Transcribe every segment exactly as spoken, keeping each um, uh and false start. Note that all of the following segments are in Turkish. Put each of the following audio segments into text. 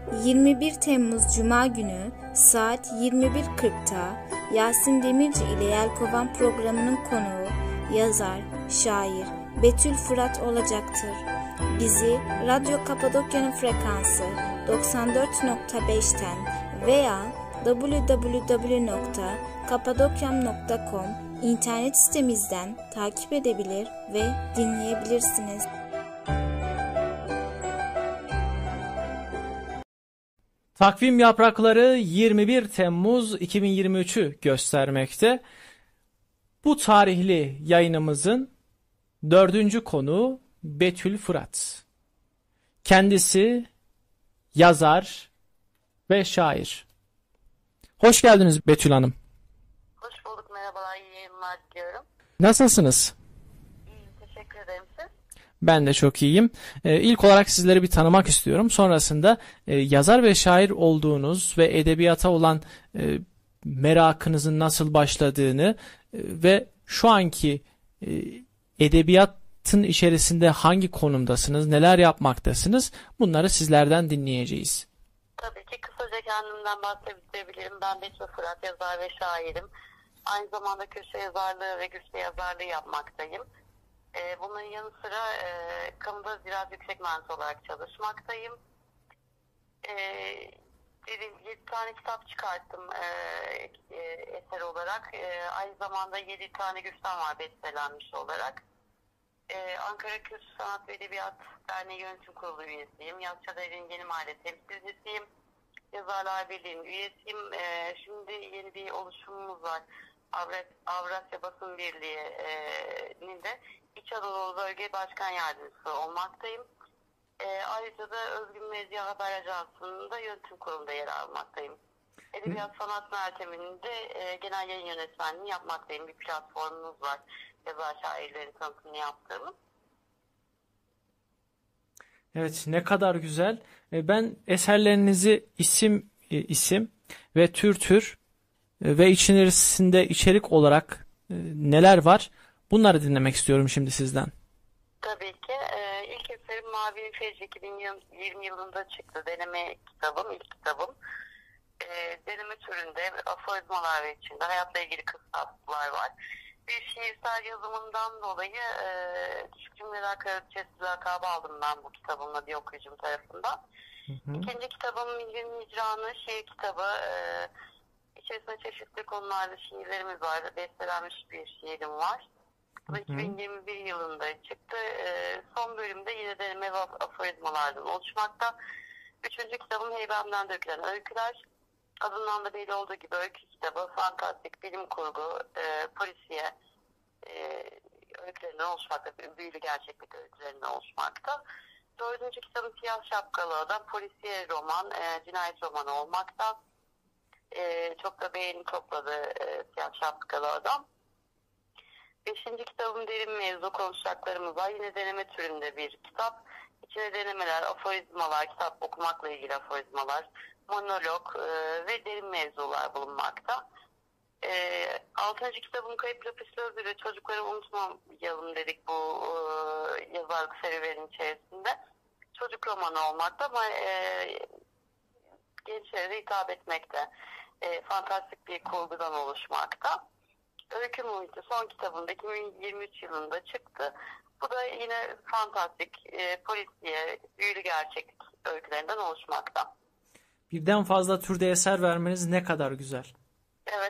yirmi bir Temmuz Cuma günü saat yirmi bir kırkta Yasin Demirci ile Yelkovan programının konuğu yazar, şair Betül Fırat olacaktır. Bizi Radyo Kapadokya'nın frekansı doksan dört nokta beşten veya double-u double-u double-u nokta kapadokyam nokta com internet sitemizden takip edebilir ve dinleyebilirsiniz. Takvim yaprakları yirmi bir Temmuz iki bin yirmi üç'ü göstermekte. Bu tarihli yayınımızın dördüncü konuğu Betül Fırat. Kendisi yazar ve şair. Hoş geldiniz Betül Hanım. Hoş bulduk, merhabalar, iyi yayınlar diliyorum. Nasılsınız? İyiyim, teşekkür ederim siz. Ben de çok iyiyim. Ee, ilk olarak sizleri bir tanımak istiyorum. Sonrasında e, yazar ve şair olduğunuz ve edebiyata olan e, merakınızın nasıl başladığını e, ve şu anki e, edebiyatın içerisinde hangi konumdasınız, neler yapmaktasınız, bunları sizlerden dinleyeceğiz. Tabii ki kısaca kendimden bahsedebilirim. Ben Betül Fırat, yazar ve şairim. Aynı zamanda köşe yazarlığı ve güçlü yazarlığı yapmaktayım. Ee, bunların yanı sıra e, kamuda ziraat yüksek mühendisi olarak çalışmaktayım. Ee, yedi tane kitap çıkarttım e, e, eser olarak. E, aynı zamanda yedi tane güçten var bestelenmiş olarak. Ee, Ankara Kültür Sanat ve Edebiyat Derneği Yönetim Kurulu üyesiyim. Yasça Devri'nin Yeni Mahalle temsilcisiyim. Yazarlar Birliği'nin üyesiyim. Ee, şimdi yeni bir oluşumumuz var. Avrat, Avrasya Basın Birliği'nin de İç Anadolu Bölge Başkan Yardımcısı olmaktayım. Ee, ayrıca da Özgün Medya Haber Ajansı'nın da yönetim kurulunda yer almaktayım. Edebiyat Sanat Mertebi'nin de e, genel yayın yönetmenliğini yapmaktayım. Bir platformumuz var. Yazar şairlerin tanıtımını yaptığımız. Evet, ne kadar güzel. Ben eserlerinizi isim isim ve tür tür ve içerisinde içerik olarak neler var, bunları dinlemek istiyorum şimdi sizden. Tabii ki. Ee, ilk eserim Mavi Fecri iki bin yirmi yılında çıktı. Deneme kitabım, ilk kitabım. Ee, deneme türünde aforizmalar ve içinde hayatla ilgili kıssaslar var. Bir şiirsel yazımından dolayı e, Düşük Cümleler Kraliçesi lakabı aldım ben bu kitabımla bir okuyucum tarafından. Hı hı. İkinci kitabım Milli'nin Hicranı şiir kitabı. E, içerisinde çeşitli konularda şiirlerimiz var. Bestelenmiş bir şiirim var. Bu iki bin yirmi bir yılında çıktı. E, son bölümde yine deneme ve aforizmalardan oluşmakta. Üçüncü kitabım Heybem'den Dökülen Öyküler. Adından da belli olduğu gibi öykü kitabı, fantastik, bilim kurgu, e, polisiye e, öykülerinden oluşmakta, büyülü gerçeklik öykülerinden oluşmakta. Dördüncü kitabım Siyah Şapkalı Adam, polisiye roman, e, cinayet romanı olmakta. E, çok da beğeni topladı e, Siyah Şapkalı Adam. Beşinci kitabım Derin Mevzu, konuşacaklarımız var. Yine deneme türünde bir kitap. İçine denemeler, aforizmalar, kitap okumakla ilgili aforizmalar, monolog e, ve derin mevzular bulunmakta. E, altıncı kitabım Kayıp Lapis Lazuli, çocukları unutmayalım dedik bu e, yazarlık serüvenin içerisinde. Çocuk romanı olmakta ama e, gençlere de hitap etmekte. E, fantastik bir kurgudan oluşmakta. Öykü Muhiti son kitabımda iki bin yirmi üç yılında çıktı. Bu da yine fantastik, e, polisiye, büyülü gerçeklik öykülerinden oluşmakta. Birden fazla türde eser vermeniz ne kadar güzel. Evet.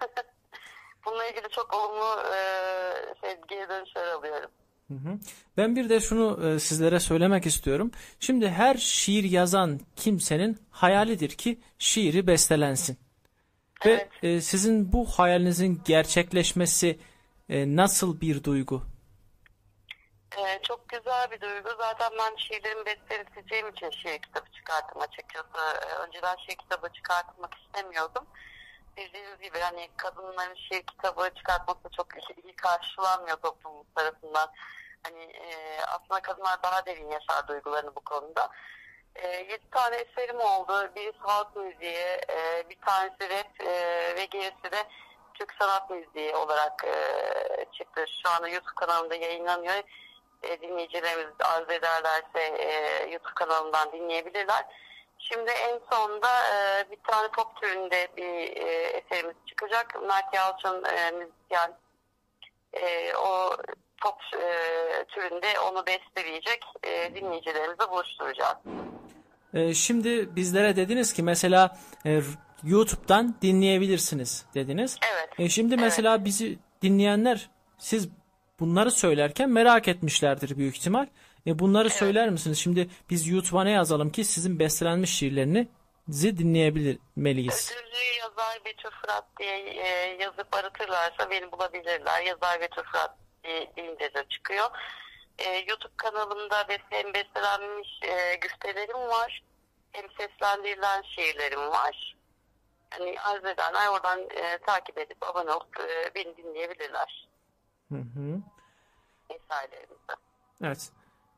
Bununla ilgili çok olumlu e, şey, geri dönüşler alıyorum. Hı hı. Ben bir de şunu e, sizlere söylemek istiyorum. Şimdi her şiir yazan kimsenin hayalidir ki şiiri bestelensin. Evet. Ve e, sizin bu hayalinizin gerçekleşmesi e, nasıl bir duygu? Ee, çok güzel bir duygu. Zaten ben şiirlerimi besteleyeceğim için şiir kitabı çıkarttım açıkçası. Ee, önceden şiir kitabı çıkartmak istemiyordum. Bildiğiniz gibi hani kadınların şiir kitabı çıkartması çok iyi karşılanmıyor toplum tarafından. Hani e, aslında kadınlar daha derin yaşar duygularını bu konuda. E, yedi tane eserim oldu. Birisi halk müziği, e, bir tanesi rap e, ve gerisi de Türk sanat müziği olarak e, çıktı. Şu anda YouTube kanalında yayınlanıyor. E, dinleyicilerimiz arzu ederlerse e, YouTube kanalından dinleyebilirler. Şimdi en sonunda e, bir tane pop türünde bir e, eserimiz çıkacak. Mert Yalçın e, müzisyen e, o pop e, türünde onu besteleyecek, e, dinleyicilerimizle buluşturacağız. E, şimdi bizlere dediniz ki mesela e, YouTube'dan dinleyebilirsiniz dediniz. Evet. E, şimdi mesela evet. Bizi dinleyenler siz bunları söylerken merak etmişlerdir büyük ihtimal. E, bunları evet. Söyler misiniz? Şimdi biz YouTube'a ne yazalım ki sizin bestelenmiş şiirlerinizi dinleyebilmeliyiz? Ödüllü yazar Betül Fırat diye e, yazıp aratırlarsa beni bulabilirler. Yazar Betül Fırat deyince de çıkıyor. E, YouTube kanalımda hem bestelenmiş e, güftelerim var, hem seslendirilen şiirlerim var. Yani arzu edenler oradan e, takip edip abone olup e, beni dinleyebilirler. Hı hı. Eserlerimizde. Evet.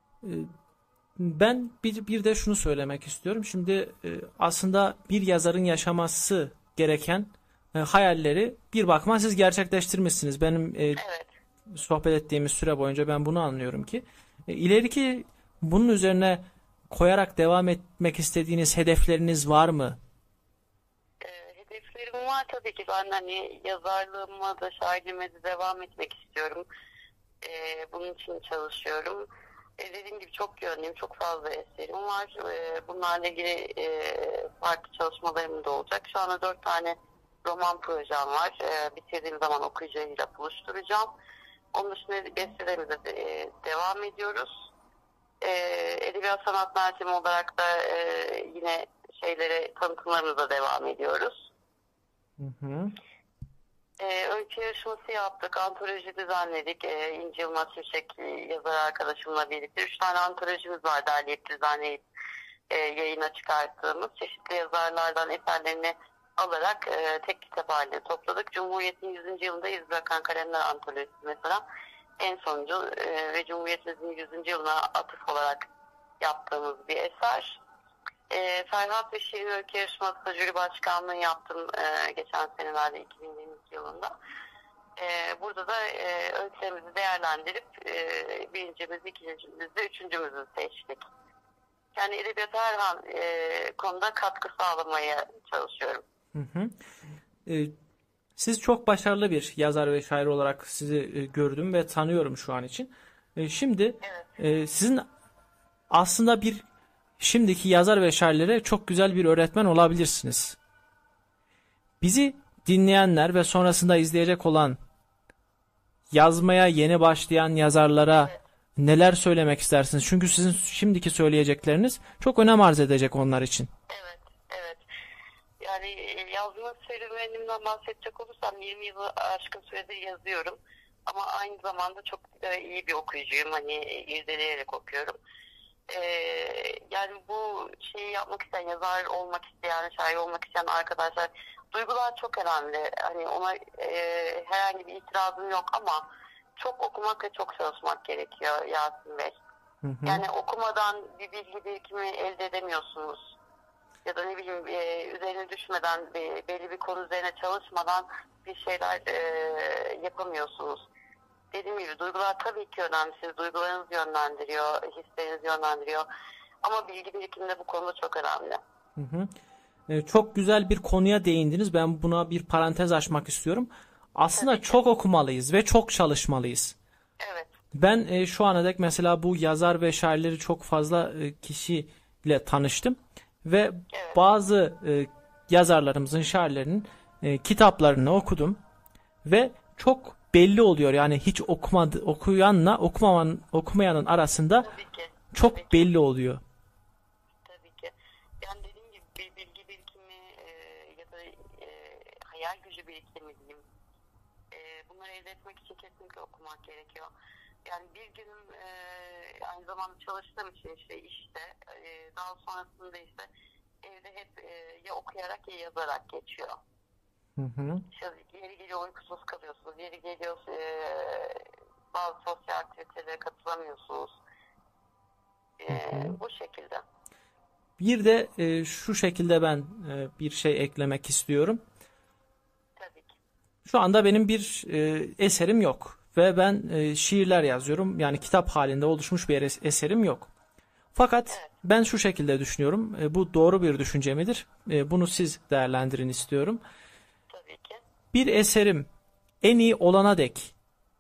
Ben bir, bir de şunu söylemek istiyorum. Şimdi aslında bir yazarın yaşaması gereken hayalleri bir bakıma siz gerçekleştirmişsiniz. Benim evet. sohbet ettiğimiz süre boyunca ben bunu anlıyorum ki ileriki bunun üzerine koyarak devam etmek istediğiniz hedefleriniz var mı? Hedeflerim var tabii ki. Ben hani yazarlığıma da şairliğime de devam etmek istiyorum. Bunun için çalışıyorum. E, dediğim gibi çok yönlüyüm, çok fazla eserim var. E, bunlarla ilgili e, farklı çalışmalarım da olacak. Şu anda dört tane roman projem var. E, bitirdiğim zaman okuyucuyla buluşturacağım. Onun dışında bestelerimize de, e, devam ediyoruz. E, Edebiyat Sanat Merkezi olarak da e, yine şeylere, tanıtımlarımıza devam ediyoruz. Hı hı. Ee, öykü yarışması yaptık, antoloji düzenledik. Ee, İnci Yılmaz Şimşek yazar arkadaşımla birlikte. Üç tane antolojimiz var derleyip düzenleyip e, yayına çıkarttığımız. Çeşitli yazarlardan eserlerini alarak e, tek kitap haline topladık. Cumhuriyet'in yüzüncü yılında iz bırakan kalemler antolojisi mesela en sonuncu e, ve Cumhuriyetimizin yüzüncü yılına atıf olarak yaptığımız bir eser. E, Ferhat ve Şirin Öykü Yarışması jüri başkanlığı yaptım e, geçen senelerde iki bin yirmi iki yılında. E, burada da e, öykülerimizi değerlendirip e, birincimizi, ikincimizi, üçüncümüzü seçtik. Yani edebiyata her an e, konuda katkı sağlamaya çalışıyorum. Hı hı. E, siz çok başarılı bir yazar ve şair olarak sizi e, gördüm ve tanıyorum şu an için. E, şimdi evet. e, sizin aslında bir şimdiki yazar ve şairlere çok güzel bir öğretmen olabilirsiniz. Bizi dinleyenler ve sonrasında izleyecek olan yazmaya yeni başlayan yazarlara evet. neler söylemek istersiniz? Çünkü sizin şimdiki söyleyecekleriniz çok önem arz edecek onlar için. Evet, evet. Yani yazma serüvenimden bahsedecek olursam yirmi yılı aşkın süredir yazıyorum. Ama aynı zamanda çok iyi bir okuyucuyum. Hani irdeleyerek okuyorum. Ee, yani bu şeyi yapmak isteyen, yazar olmak isteyen, şair olmak isteyen arkadaşlar, duygular çok önemli. Hani ona e, herhangi bir itirazım yok ama çok okumak ve çok çalışmak gerekiyor Yasin Bey. Hı hı. Yani okumadan bir bilgi birikimi elde edemiyorsunuz. Ya da ne bileyim e, üzerine düşmeden, bir, belli bir konu üzerine çalışmadan bir şeyler e, yapamıyorsunuz. Dediğim gibi duygular tabii ki önemli. Siz duygularınızı yönlendiriyor, hislerinizi yönlendiriyor. Ama bilgi birikimi de bu konuda çok önemli. Hı hı. Ee, çok güzel bir konuya değindiniz. Ben buna bir parantez açmak istiyorum. Aslında tabii çok okumalıyız ve çok çalışmalıyız. Evet. Ben e, şu ana dek mesela bu yazar ve şairleri çok fazla e, kişiyle tanıştım. Ve evet. bazı e, yazarlarımızın, şairlerinin e, kitaplarını okudum. Ve çok belli oluyor. Yani hiç okumadı, okuyanla okumaman, okumayanın arasında tabii ki, çok tabii belli ki. oluyor. Tabii ki. Yani dediğim gibi bir bilgi birikimi e, ya da e, hayal gücü birikimi diyeyim. E, bunları elde etmek için kesinlikle okumak gerekiyor. Yani bir günüm e, aynı zamanda çalıştığım için işte işte e, daha sonrasında işte evde hep e, ya okuyarak ya yazarak geçiyor. Hı hı. İşte yeri geliyor uykusuz kalıyorsunuz, yeri geliyor e, bazı sosyal aktivitelere katılamıyorsunuz. E, hı hı. Bu şekilde. Bir de e, şu şekilde ben e, bir şey eklemek istiyorum. Tabii ki. Şu anda benim bir e, eserim yok ve ben e, şiirler yazıyorum. Yani kitap halinde oluşmuş bir eserim yok. Fakat Evet. ben şu şekilde düşünüyorum. E, bu doğru bir düşünce midir? E, bunu siz değerlendirin istiyorum. Tabii ki. Bir eserim en iyi olana dek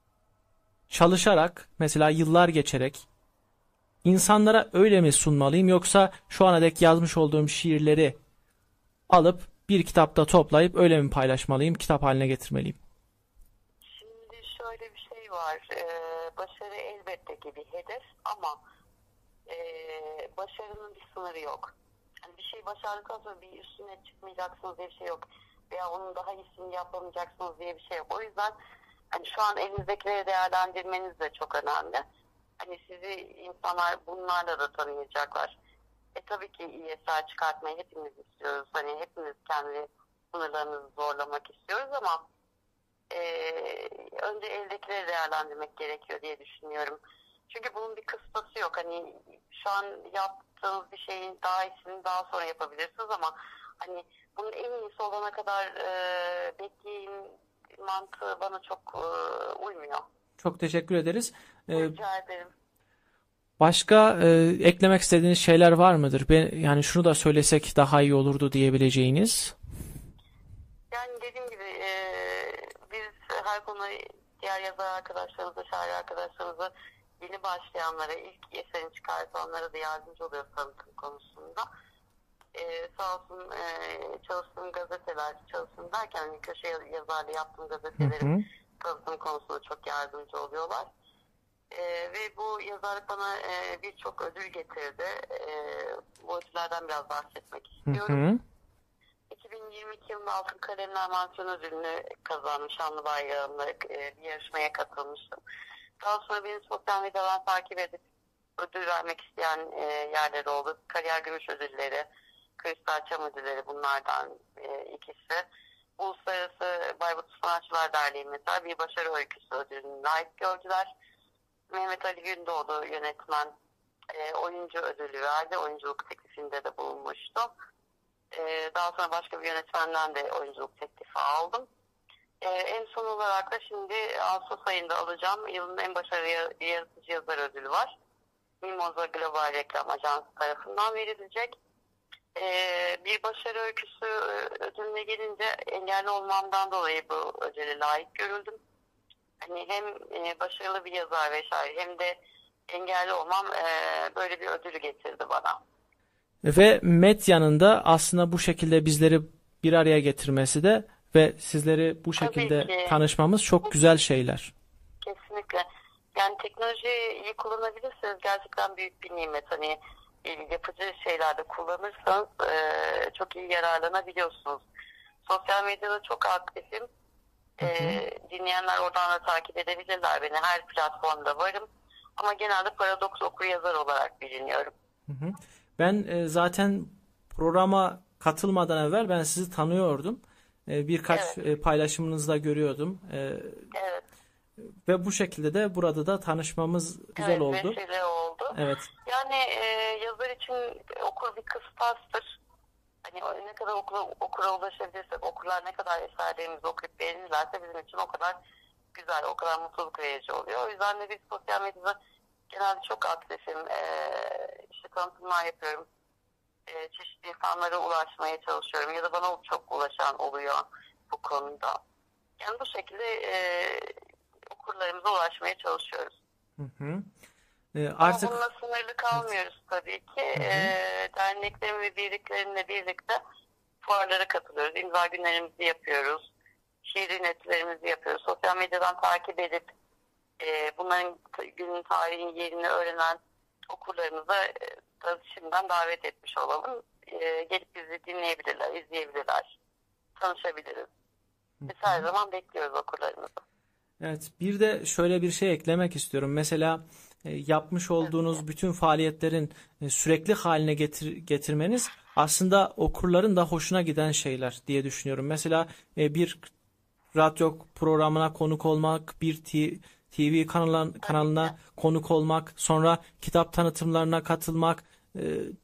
çalışarak, mesela yıllar geçerek insanlara öyle mi sunmalıyım, yoksa şu ana dek yazmış olduğum şiirleri alıp bir kitapta toplayıp öyle mi paylaşmalıyım, kitap haline getirmeliyim? Şimdi şöyle bir şey var. Ee, başarı elbette ki bir hedef ama e, başarının bir sınırı yok. Yani bir şey başardıktan sonra bir üstüne çıkmayacaksınız diye bir şey yok. Veya onun daha iyisini yapamayacaksınız diye bir şey yok. O yüzden hani şu an elinizdekileri değerlendirmeniz de çok önemli. Hani sizi insanlar bunlarla da tanıyacaklar. E tabii ki iyi eser çıkartmayı hepimiz istiyoruz. Hani hepimiz kendi sınırlarımızı zorlamak istiyoruz ama e, önce eldekileri değerlendirmek gerekiyor diye düşünüyorum. Çünkü bunun bir kıstası yok. Hani şu an yaptığınız bir şeyin daha iyisini daha sonra yapabilirsiniz ama hani bunun en iyisi olana kadar e, bekleyin mantığı bana çok e, uymuyor. Çok teşekkür ederiz. Ee, Rica ederim. Başka e, eklemek istediğiniz şeyler var mıdır? Ben, yani şunu da söylesek daha iyi olurdu diyebileceğiniz. Yani dediğim gibi e, biz her konuda diğer yazar arkadaşlarımıza, şair arkadaşlarımıza, yeni başlayanlara, ilk eserini çıkartanlara da yardımcı oluyoruz tanıtım konusunda. E, sağ olsun e, çalıştığım gazeteler, çalıştığım derken hani köşe yazarlığı yaptığım gazetelerin tanıtım konusunda çok yardımcı oluyorlar. E, ve bu yazarlık bana e, birçok ödül getirdi. E, bu ödüllerden biraz bahsetmek istiyorum. Hı hı. iki bin yirmi iki yılında Altın Kalemler Mansiyon ödülünü kazanmış, Şanlı Bayrağı'nda e, bir yarışmaya katılmıştım. Daha sonra beni sosyal medyadan takip edip ödül vermek isteyen e, yerler oldu. Kariyer Gümüş ödülleri, Kristal Çam ödülleri bunlardan e, ikisi. Uluslararası Bayburt Sanatçılar Derneği mesela bir başarı öyküsü ödülünü layık gördüler. Mehmet Ali Gündoğdu yönetmen e, oyuncu ödülü verdi. Oyunculuk teklifinde de bulunmuştu. E, daha sonra başka bir yönetmenden de oyunculuk teklifi aldım. E, en son olarak da şimdi Ağustos ayında alacağım yılın en başarılı yaratıcı yazar ödülü var. Mimoza Global Reklam Ajansı tarafından verilecek. E, bir başarı öyküsü ödülüne gelince engelli olmamdan dolayı bu ödüle layık görüldüm. Hani hem e, başarılı bir yazar ve şair hem de engelli olmam e, böyle bir ödülü getirdi bana. Ve medyanın da aslında bu şekilde bizleri bir araya getirmesi de ve sizleri bu şekilde tanışmamız çok güzel şeyler. Kesinlikle. Yani teknolojiyi iyi kullanabilirseniz gerçekten büyük bir nimet. Hani yapıcı şeylerde kullanırsanız e, çok iyi yararlanabiliyorsunuz. Sosyal medyada çok aktifim. E, dinleyenler oradan da takip edebilirler beni. Her platformda varım. Ama genelde paradoks okuryazar olarak biliniyorum. Hı hı. Ben e, zaten programa katılmadan evvel ben sizi tanıyordum. E, birkaç Evet. e, paylaşımınızda görüyordum. E, Evet. Ve bu şekilde de burada da tanışmamız güzel Evet, oldu. vesile oldu. Evet. Yani e, yazar için okur bir kıstastır. Hani ne kadar okura, okura ulaşabilirsek, okurlar ne kadar eserlerimizi okuyup beğenirlerse bizim için o kadar güzel, o kadar mutluluk verici oluyor. O yüzden de biz sosyal medyada genelde çok aktifim. E, işte tanıtımlar yapıyorum. E, çeşitli insanlara ulaşmaya çalışıyorum. Ya da bana çok ulaşan oluyor bu konuda. Yani bu şekilde e, okurlarımıza ulaşmaya çalışıyoruz. Hı hı. E, Artık... artık Ama bununla sınırlı kalmıyoruz tabii ki. E, derneklerin ve birliklerimle birlikte fuarlara katılıyoruz. İmza günlerimizi yapıyoruz. Şiir ünitlerimizi yapıyoruz. Sosyal medyadan takip edip e, bunların günün tarihin yerini öğrenen okurlarımıza e, şimdiden davet etmiş olalım. E, gelip bizi dinleyebilirler, izleyebilirler, tanışabiliriz. Biz her zaman bekliyoruz okurlarımızı. Evet, bir de şöyle bir şey eklemek istiyorum. Mesela e, yapmış olduğunuz bütün faaliyetlerin e, sürekli haline getir, getirmeniz aslında okurların da hoşuna giden şeyler diye düşünüyorum. Mesela e, bir radyo programına konuk olmak, bir T V kanalına, kanalına konuk olmak, sonra kitap tanıtımlarına katılmak, e,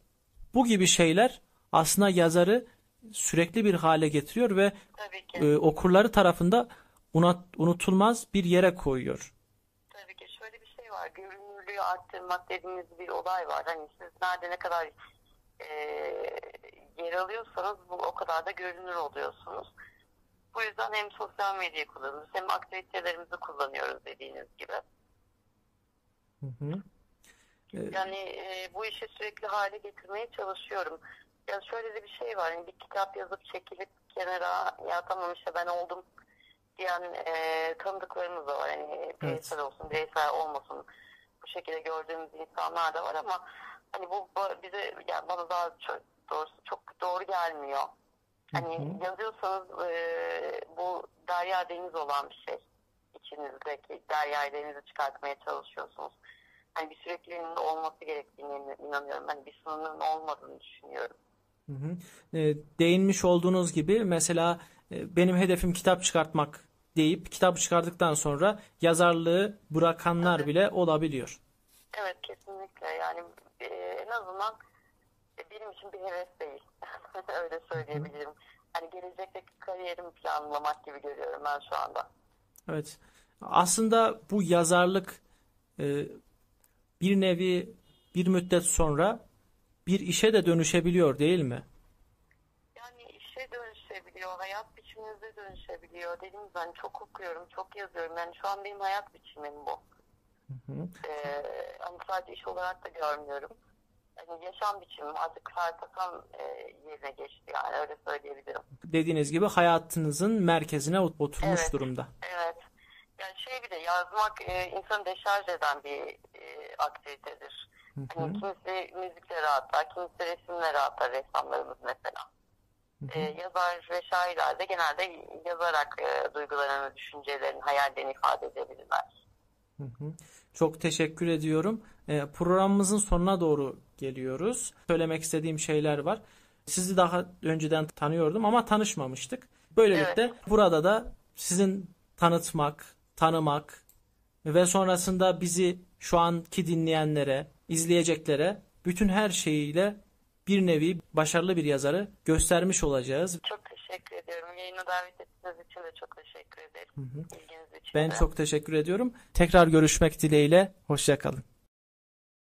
bu gibi şeyler aslında yazarı sürekli bir hale getiriyor ve e, okurları tarafında unut, unutulmaz bir yere koyuyor. Tabii ki şöyle bir şey var. Görünürlük portföyü arttırmak dediğimiz bir olay var. Hani siz nerede ne kadar e, yer alıyorsanız bu o kadar da görünür oluyorsunuz. Bu yüzden hem sosyal medyayı kullanıyoruz hem aktivitelerimizi kullanıyoruz dediğiniz gibi. Hı hı. Yani e, bu işi sürekli hale getirmeye çalışıyorum. Ya şöyle de bir şey var. Yani bir kitap yazıp çekilip kenara ya tamam işte ben oldum diyen e, tanıdıklarımız da var. Yani bireysel Evet. olsun, bireysel olmasın bu şekilde gördüğümüz insanlar da var ama hani bu bize yani bana daha çok doğrusu çok doğru gelmiyor. Hani Hı hı. yazıyorsanız e, bu derya deniz olan bir şey. İçinizdeki derya denizi çıkartmaya çalışıyorsunuz. Hani bir sürekliliğinin olması gerektiğine inanıyorum. Hani bir sınırının olmadığını düşünüyorum. Hı hı. E, değinmiş olduğunuz gibi mesela e, benim hedefim kitap çıkartmak deyip kitabı çıkardıktan sonra yazarlığı bırakanlar Evet. bile olabiliyor. Evet kesinlikle yani e, en azından e, benim için bir heves değil. Öyle söyleyebilirim. Hani gelecekteki kariyerimi planlamak gibi görüyorum ben şu anda. Evet. Aslında bu yazarlık e, bir nevi bir müddet sonra bir işe de dönüşebiliyor değil mi? Yani işe dönüşebiliyor, hayat biçiminize dönüşebiliyor. Dediğim gibi ben çok okuyorum, çok yazıyorum. Yani şu an benim hayat biçimim bu. Hı hı. Ee, hani sadece iş olarak da görmüyorum. Hani yaşam biçimim artık felsefen e, yerine geçti yani öyle söyleyebilirim. Dediğiniz gibi hayatınızın merkezine ot- oturmuş Evet, durumda. evet. Yani şey bir de yazmak e, insanı deşarj eden bir e, aktivitedir. Hı Hani hı. kimisi müzikleri atar, kimisi resimleri atar ressamlarımız mesela. Hı E, hı. yazar ve şairler de genelde yazarak e, duygularını, düşüncelerini, hayallerini ifade edebilirler. Hı hı. Çok teşekkür ediyorum. E, programımızın sonuna doğru geliyoruz. Söylemek istediğim şeyler var. Sizi daha önceden tanıyordum ama tanışmamıştık. Evet, Böylelikle burada da sizin tanıtmak, tanımak ve sonrasında bizi şu anki dinleyenlere, izleyeceklere bütün her şeyiyle bir nevi başarılı bir yazarı göstermiş olacağız. çok teşekkür ediyorum. Yayına davet ettiğiniz için de çok teşekkür ederim. Hı hı. İlginiz için Ben de. çok teşekkür ediyorum. Tekrar görüşmek dileğiyle. Hoşça kalın.